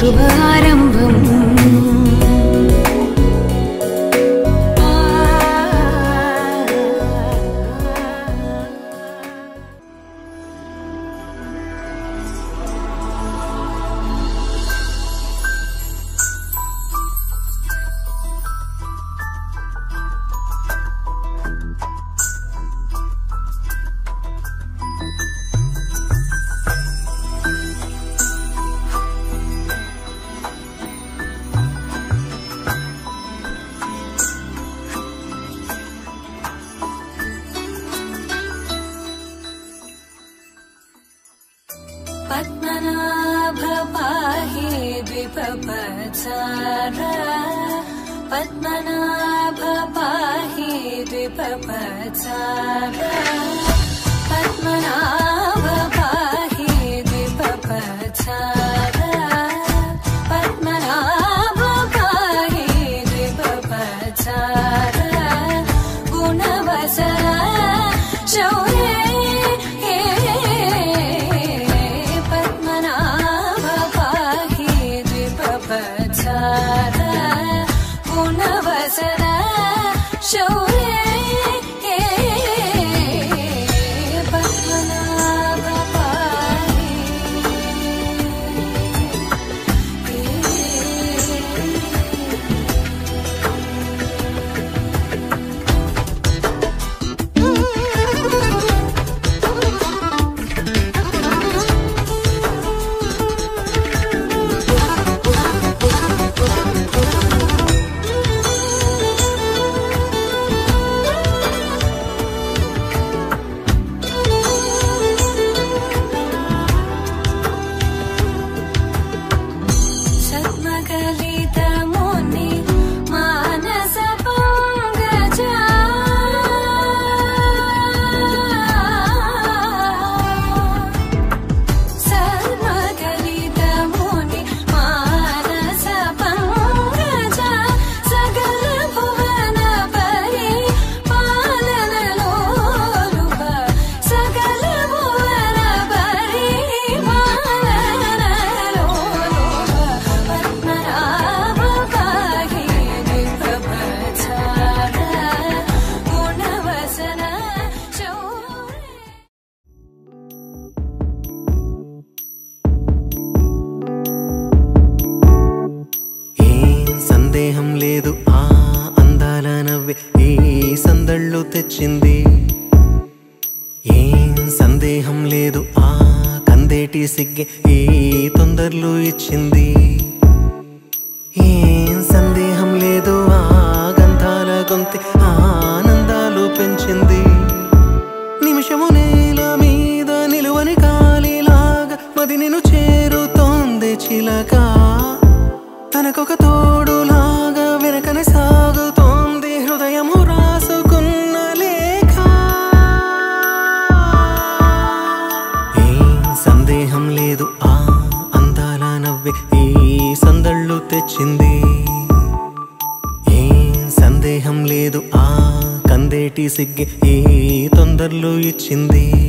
శుభారంభం पद्मनाभ पाहि द्विपपचारा पद्मनाभ पाहि द्विपपचारा पद्मनाभ पाहि द्विपपचारा पद्मनाभ पाहि द्विपपचारा गुणवसरा शौर्ये गुणवसरा शौर्ये पद्मनाभ पाहि సందేహం లేదు ఆ అందాల నవ్వే ఈ సందళ్ళు తెచ్చింది ఏం సందేహం లేదు ఆ కందేటి సిగ్గే ఈ తొందరలు ఇచ్చింది ఏం సందేహం లేదు ఆ గంధాల గొంతె ఆనందాలు పెంచింది నిమిషము నేల మీద నిలువని కాలిలాగా మది నిన్ను చేరుతోంది చిలక తనకొక తోడులాగా వెనకనే సాగుతోంది హృదయము రాసుకున్న లేఖ ఏం సందేహం లేదు ఆ అందాల నవ్వే ఈ సందళ్ళు తెచ్చింది ఏం సందేహం లేదు ఆ కందేటి సిగ్గే ఈ తొందరలు ఇచ్చింది